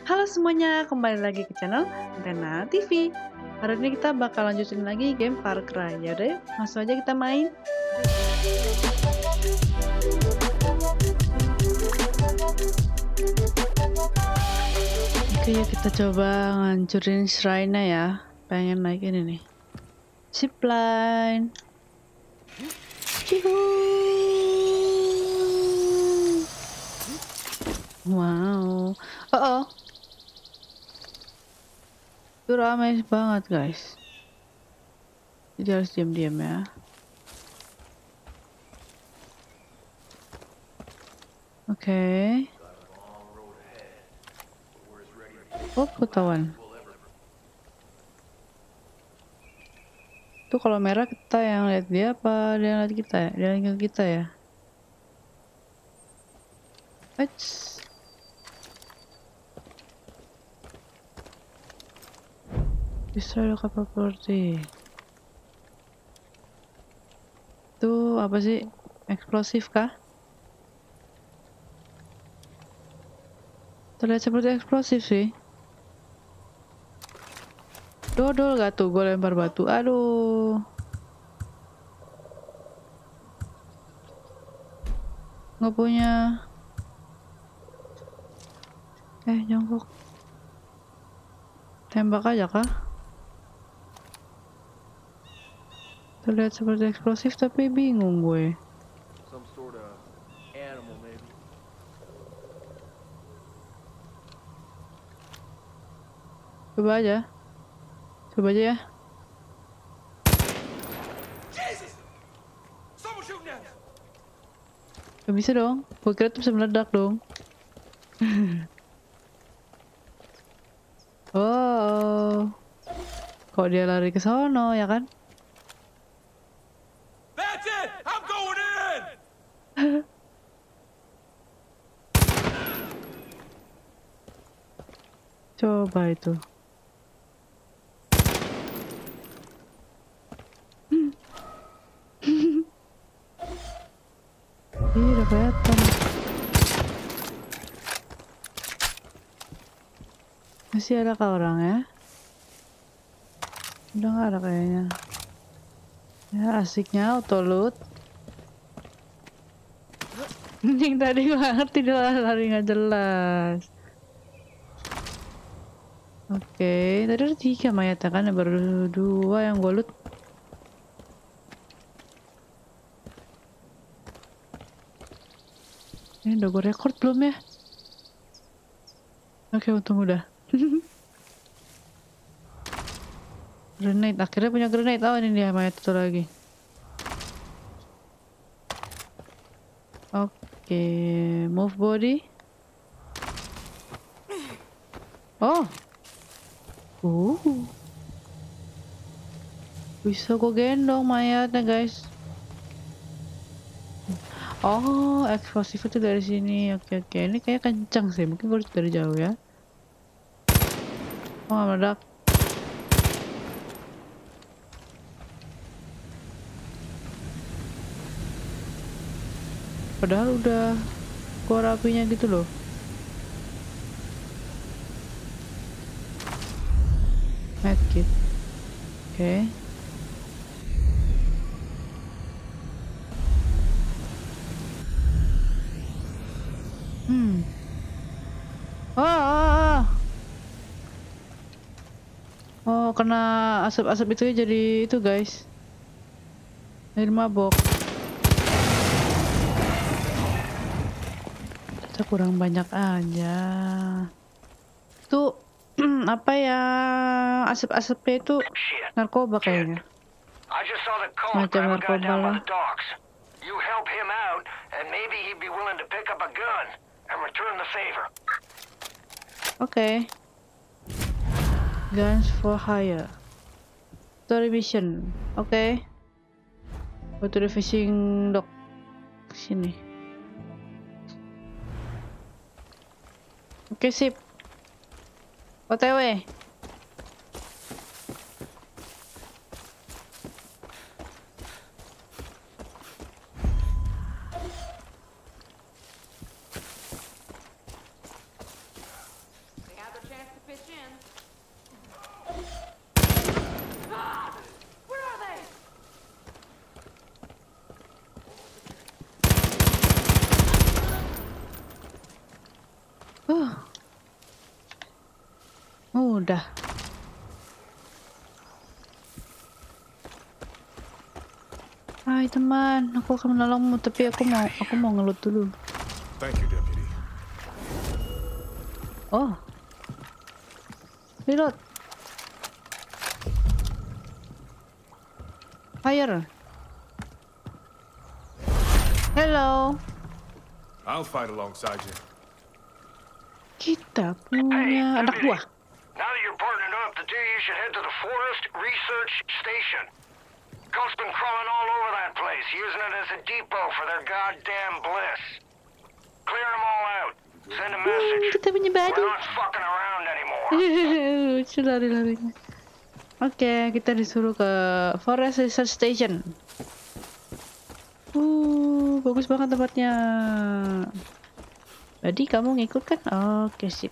Halo semuanya, kembali lagi ke channel Antena TV. Hari ini kita bakal lanjutin lagi game Far Cry. Yaudah, langsung aja kita main. Oke, yuk kita coba ngancurin shrine-nya ya. Pengen naik ini nih. Zipline. Wow. Oh. Itu ramai banget guys. Jadi harus diam-diam ya. Oke. Oh, ketahuan. Tuh kalau merah kita yang lihat dia apa dia yang lihat kita ya? Dia yang lihat kita ya. Eits. Destroy the property. Itu apa sih? Eksplosif kah? Terlihat seperti eksplosif sih. Dodol gak tuh? Gue lempar batu. Aduh. Nggak punya. Jongkok. Tembak aja kah? Terlihat seperti eksplosif tapi bingung gue. Coba aja. Coba aja ya. Gak bisa dong. Gue kira tuh bisa meledak dong. Oh. Kok dia lari ke sono ya kan? That's it! I'm going in! Coba itu. Ih, udah kelihatan. Masih ada kah orang ya? Udah gak ada kayaknya. Ya asiknya auto loot. Yang tadi gue gak ngerti dia lari gak jelas. Oke, tadi ada 3 mayatnya kan, baru 2 yang gue loot. Ini udah gue record belum ya? Oke, untung udah. Grenade, akhirnya punya grenade. Oh ini dia mayat itu lagi. Oke, move body. Oh. Bisa gue gendong mayatnya guys. Oh, eksplosif itu dari sini. Oke. Ini kayak kencang sih. Mungkin gue lihat dari jauh ya. Oh, meledak. Padahal udah keluar apinya gitu loh. Medkit. Oke. Oh, kena asap-asap itu ya jadi itu guys. Jadi mabok. Kita kurang banyak aja. Tuh apa ya, asap-asapnya itu narkoba kayaknya. Macam narkoba lah. You help him out, and maybe he'd be willing to pick up a gun and return the favor. Oke. Guns for hire. Story mission. Oke. Go to the fishing dock. Sini. Oke, sip. OTW. pitch in. Where are they? Udah. Hai teman, aku akan menolongmu, tapi aku mau ngelut dulu. Thank you, Deputy. Oh. Reload. Fire. Hello. I'll fight alongside you. Kita punya anak buah. Now that you're partnered up, the two of you should head to the Forest Research Station. Cult's been crawling all over that place, using it as a depot for their goddamn bliss. Clear them all out. Send a message. Kita punya We're baju. not fucking around anymore. Lucu lari-larinya. Oke, kita disuruh ke Forest Research Station. Bagus banget tempatnya. Jadi kamu ngikut kan? Oke, sip.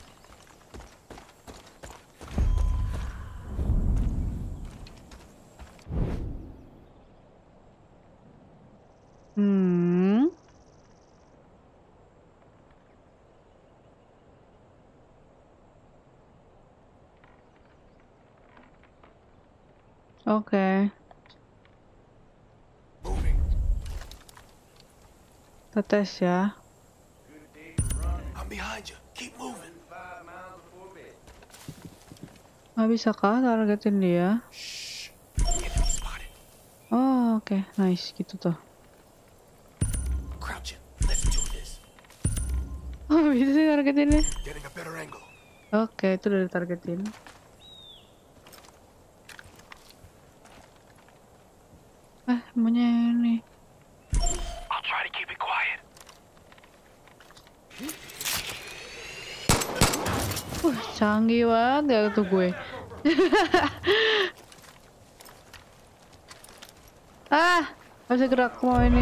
Oke. Moving. Kita tes ya. I'm behind you. Keep moving. Nggak bisa kah targetin dia? Shh. Enemy spotted. Oh, oke. Nice, gitu tuh. Crouching. Let's do this. Oh, bisa sih targetinnya. Getting a better angle. Oke, itu udah ditargetin. Maunya ini. I'll try to keep it quiet. Canggih banget ya tuh gue. Gak bisa gerak mau ini.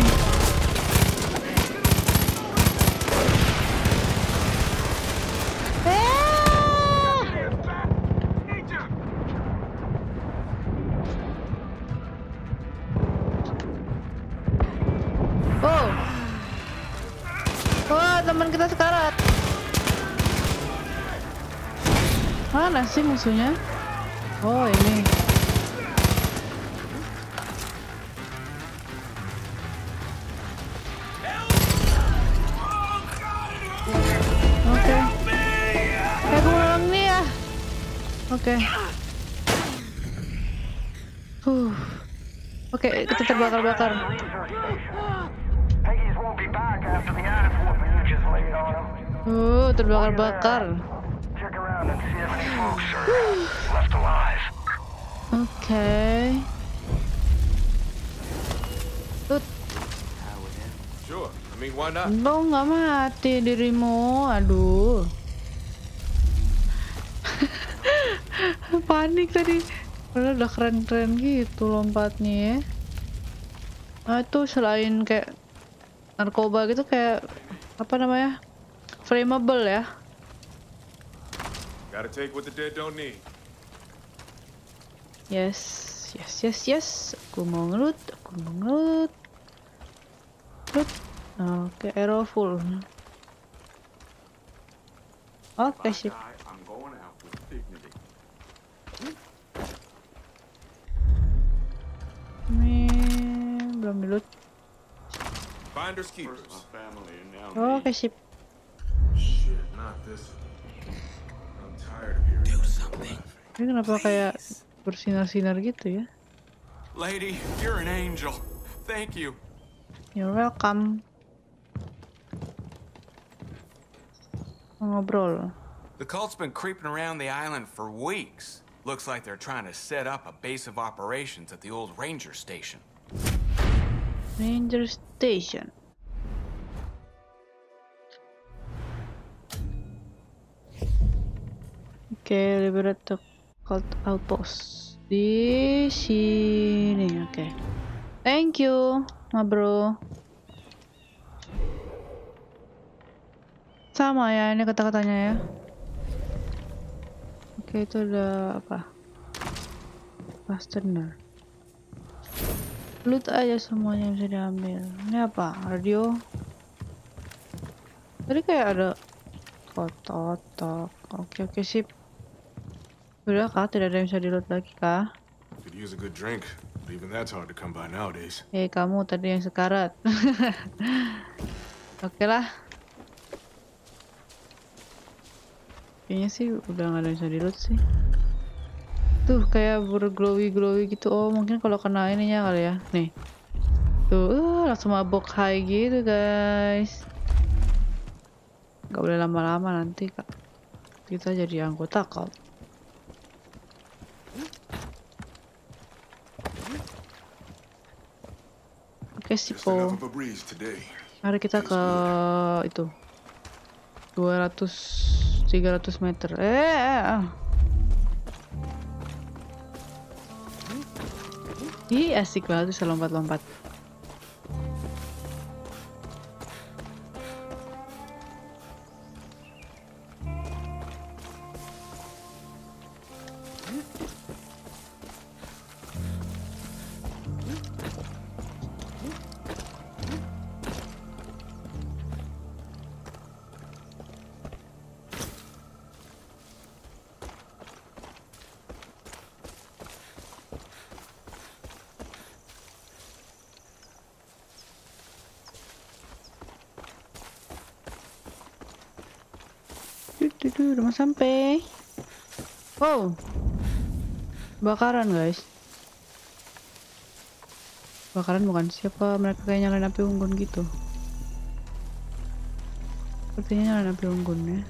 Teman kita sekarat. Mana sih musuhnya? Oh, ini. Oke. Aku nolong nih ya. Oke. Oke, kita terbakar-bakar. Peggy's won't be back after the ass whooping you just laid on him. Terbakar-bakar. Check around and see if any folks are left alive. Oke. Sure. I mean, why not? Lo nggak mati dirimu, aduh. Panik tadi. Padahal udah keren-keren gitu lompatnya ya. Nah itu selain kayak narkoba gitu kayak apa namanya? Flammable ya. Gotta take what the dead don't need. Yes. Aku mau ngelut. Loot. Oke, arrow full. Oke, sip. I'm going out with dignity. Ini belum dilut. Finders My keepers. family and now Oke, sip. Shit, not this. I'm tired of hearing. Do something. Ini kenapa kayak bersinar-sinar gitu ya? Lady, you're an angel. Thank you. You're welcome. Ngobrol. The cult's been creeping around the island for weeks. Looks like they're trying to set up a base of operations at the old ranger station. Ranger Station. Oke, liberate the cult outpost di sini. Oke. Thank you, ma bro. Sama ya ini kata-katanya ya. Oke, itu ada apa? Fastener. Loot aja semuanya bisa diambil. Ini apa? Radio. Tadi kayak ada kotak. Oke, sip. Udah kah? Tidak ada yang bisa di-loot lagi kah? Could use a good drink, but even that's hard to come by nowadays. Kamu tadi yang sekarat. Oke lah. Kayaknya sih udah nggak ada yang bisa di-loot sih. Tuh kayak berglowy gitu. Oh mungkin kalau kena ininya kali ya. Nih. Tuh langsung mabok high gitu guys. Gak boleh lama-lama nanti kak. Kita jadi anggota kok. Oke Just sipo. enough of a breeze today. Mari kita ke itu 200-300 meter. Ih asik banget bisa lompat-lompat. Udah mau sampai. Wow, bakaran guys. Bakaran bukan siapa mereka kayak nyalain api unggun gitu. Sepertinya nyalain api unggun ya.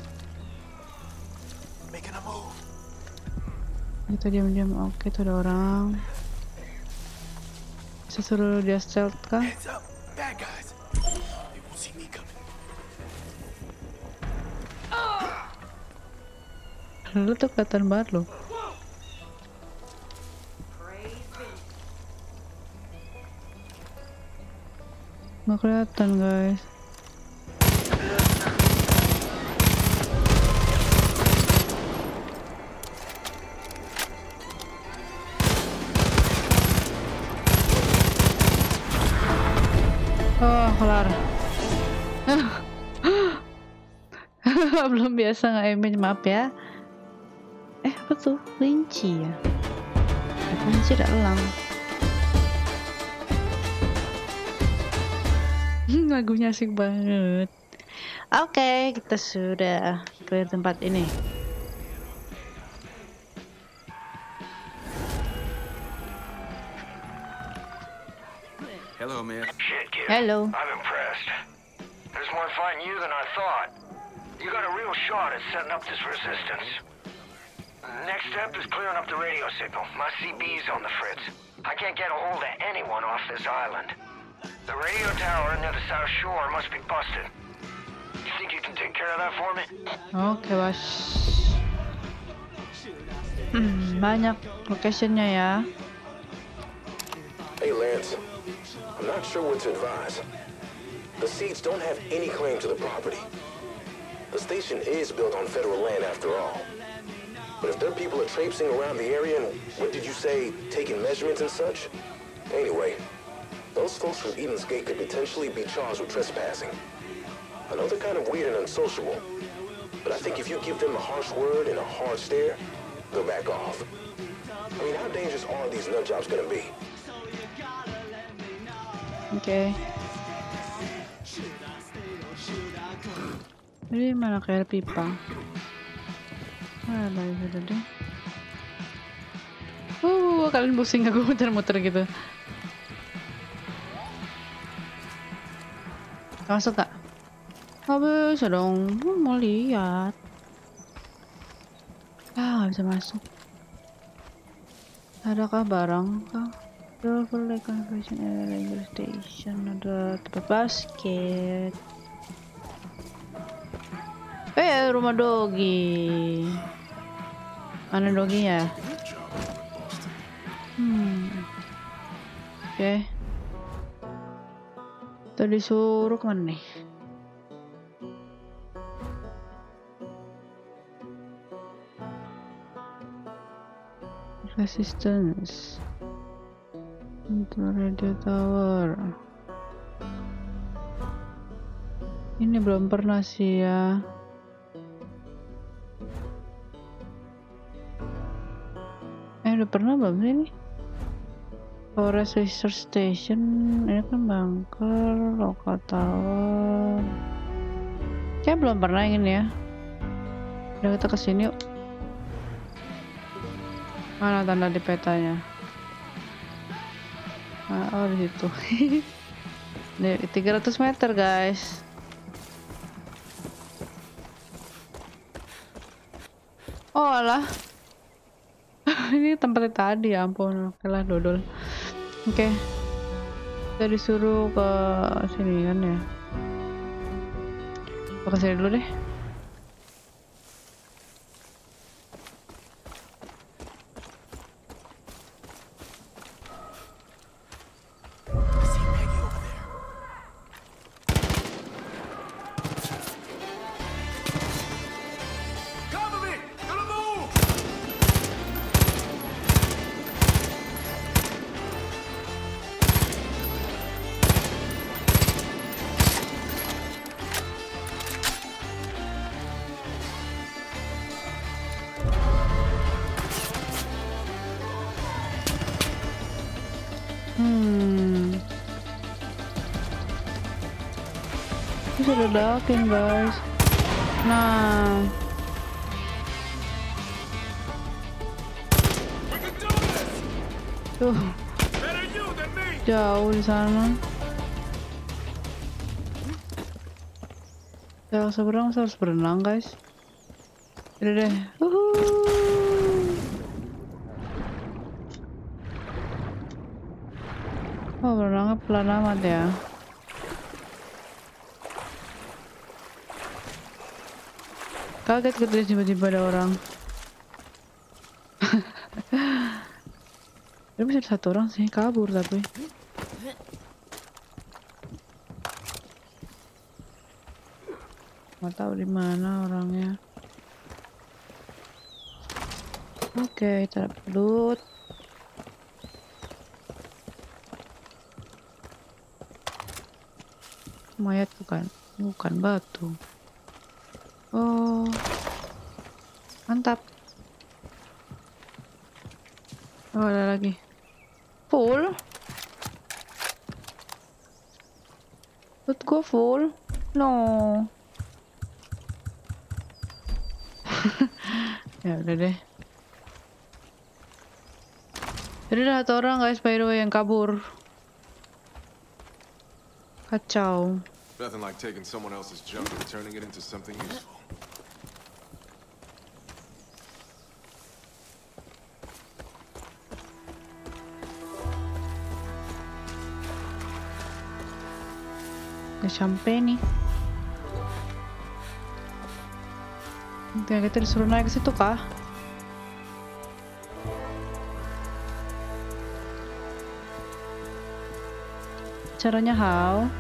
Kita diam-diam. Oke, tuh ada orang. Bisa suruh dia stealth kah? Lu tuh kelihatan banget loh. Nggak kelihatan guys. Oh kelar. Belum biasa nge-aiming, maaf ya. Apa tuh? Kelinci ya? Kelinci ada elang. Lagunya asik banget. Oke, kita sudah clear tempat ini. Hello, miss. Shit, kid. Hello. I'm impressed. There's more fighting you than I thought. You got a real shot at setting up this resistance. Next step is clearing up the radio signal. My CB's on the fritz. I can't get a hold of anyone off this island. The radio tower near the south shore must be busted. You think you can take care of that for me? Oke, bos. Banyak locationnya ya. Hey, Lance. I'm not sure what to advise. The Seeds don't have any claim to the property. The station is built on federal land after all. But if their people are traipsing around the area and, what did you say, taking measurements and such? Anyway, those folks from Eden's Gate could potentially be charged with trespassing. I know they're kind of weird and unsociable, but I think if you give them a harsh word and a hard stare, they'll back off. I mean, how dangerous are these nut jobs gonna be? Oke. Jadi mana kayak pipa? Baik sudah deh. Kalian pusing aku muter-muter gitu. Masuk gak? Gak bisa dong, mau lihat. Gak bisa masuk. Adakah barang kah? Silver Lake Conservation Ranger Station, ada tempat basket. Rumah Dogi. Mana Doginya? Oke. Kita disuruh kemana nih? resistance untuk radio tower. Ini belum pernah sih ya. Udah pernah belum sih ini? Forest Research Station, ini kan bunker, local tower. Kayak belum pernah ini ya. Udah kita kesini yuk. Mana tanda di petanya? Oh di situ. Nih 300 meter guys. Oh alah. Ini tempatnya tadi, ya ampun. Oke lah dodol. Oke. Kita disuruh ke sini kan ya. Ke sini dulu deh. Bisa ledakin guys. Nah, tuh jauh di sana. Jauh seberang, harus berenang guys. Udah deh. Oh berenangnya pelan amat ya. Kaget ketika tiba-tiba ada orang. Ini bisa satu orang sih kabur tapi. Nggak tahu di mana orangnya. Oke, kita dapat loot. Mayat bukan batu. Oh, mantap. Oh, ada lagi. Full. Loot gua full. No. Ya udah deh. Jadi ada satu orang guys by the way yang kabur. Kacau. Nothing like taking someone else's junk and turning it into something useful. Udah sampai nih. Kita disuruh naik ke situ kah? Caranya how?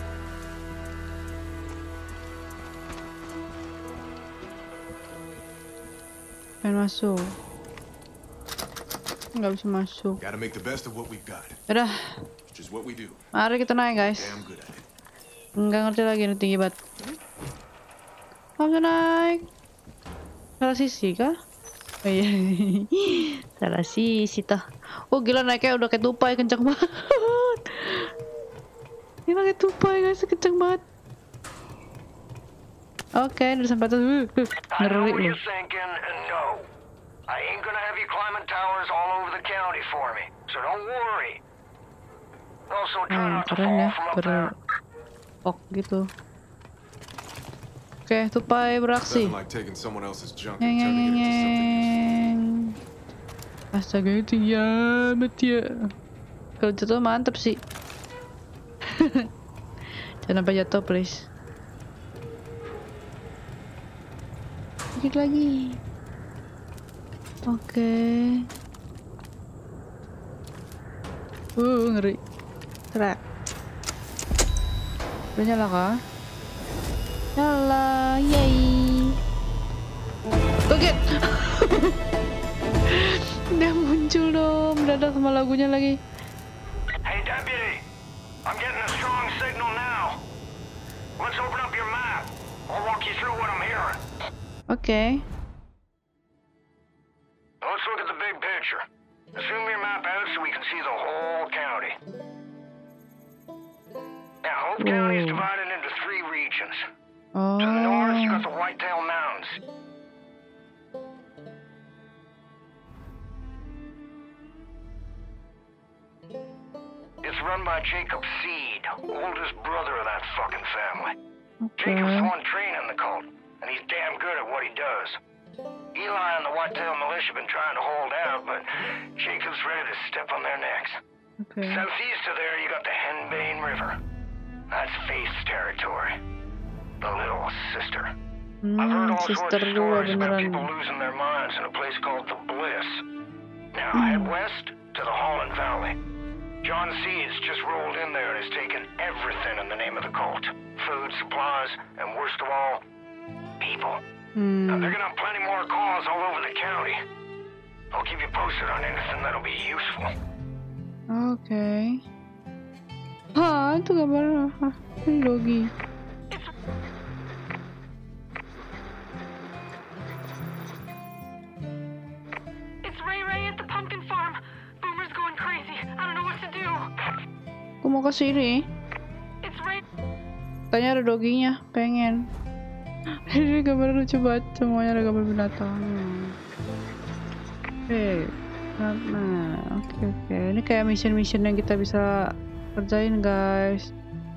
Pengen masuk. Nggak bisa masuk. Gotta make the best of what we've got. Udah. Which is what we do. Mari kita naik guys. Damn good at it. Nggak ngerti lagi ini tinggi banget. Nggak bisa naik. Salah sisi kah? Oh iya. Salah sisi toh. Oh gila naiknya udah kayak tupai kenceng banget. Ini kayak tupai guys, kenceng banget. Oke, udah sampai tuh. I know Ngeri what lu. you're thinking, and no. I ain't gonna have you climbing towers all over the county for me, so don't worry. Also, try not to Keren ya, fall from up there. berok gitu. Oke, tupai beraksi. Nothing like taking someone else's junk Nyeng and nyeng turning nyeng it into something nyeng. useful. Astaga itu ya, ya. Kalau jatuh mantep sih. Jangan sampai jatuh please. Dikit lagi. Oke. Ngeri. Trap. Udah nyala kah? Nyala, yay. Kaget. Udah muncul dong. ada sama lagunya lagi. Hey, deputy. I'm getting a strong signal now. Let's open up your map. I'll walk you through what I'm hearing. Oke. Let's look at the big picture. Zoom your map out so we can see the whole county. Now, Hope County is divided into 3 regions. To the north, you got the Whitetail Mountains. It's run by Jacob Seed, oldest brother of that fucking family. Jacob's the one training the cult, and he's damn good at what he does. Eli and the Whitetail Militia have been trying to hold out, but Jacob's ready to step on their necks. Oke. Southeast of there, you got the Henbane River. That's Faith's territory. The little sister. I've heard all sorts Sister of gua stories about beneran. people losing their minds in a place called the Bliss. Now head west to the Holland Valley. John Seeds just rolled in there and has taken everything in the name of the cult. Food, supplies, and worst of all, people. Now they're gonna have plenty more calls all over the county. I'll keep you posted on anything that'll be useful. Oke. Hah, itu gambar apa? Ini Dogi. It's Ray Ray at the pumpkin farm. Boomer's going crazy. I don't know what to do. Aku mau ke sini. It's Ray. Tanya ada doginya, pengen. Ini gambar lucu banget, semuanya ada gambar binatang. Oke, oke. Ini kayak mission yang kita bisa kerjain, guys.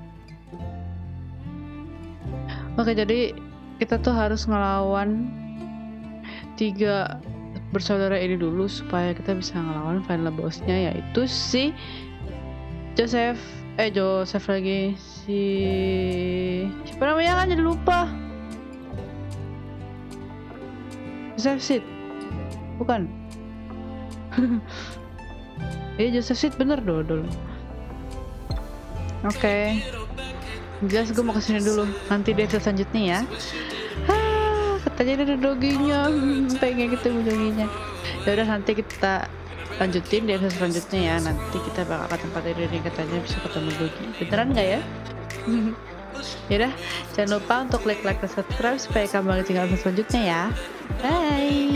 Oke, jadi kita tuh harus ngelawan 3 bersaudara ini dulu supaya kita bisa ngelawan final bossnya, yaitu si Joseph lagi, siapa namanya kan jadi lupa. Joseph Seed, bukan? Joseph Seed bener dodol. Oke. Jelas gue mau kesini dulu. Nanti di episode selanjutnya ya. Katanya ada doginya. Pengen ketemu doginya. Ya udah, nanti kita lanjutin di episode selanjutnya ya. Nanti kita bakal ke tempat ini, katanya bisa ketemu dogi. Beneran nggak ya? Ya udah, jangan lupa untuk like dan subscribe supaya kamu gak ketinggalan episode selanjutnya ya. Bye.